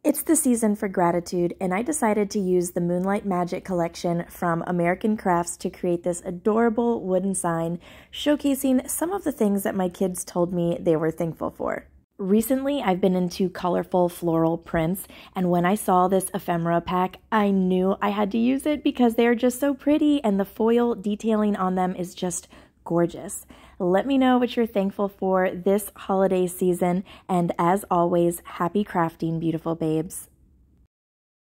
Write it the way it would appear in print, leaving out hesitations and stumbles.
It's the season for gratitude, and I decided to use the Moonlight Magic collection from American Crafts to create this adorable wooden sign showcasing some of the things that my kids told me they were thankful for. Recently, I've been into colorful floral prints, and when I saw this ephemera pack, I knew I had to use it because they are just so pretty and the foil detailing on them is just gorgeous. Let me know what you're thankful for this holiday season, and as always, happy crafting, beautiful babes.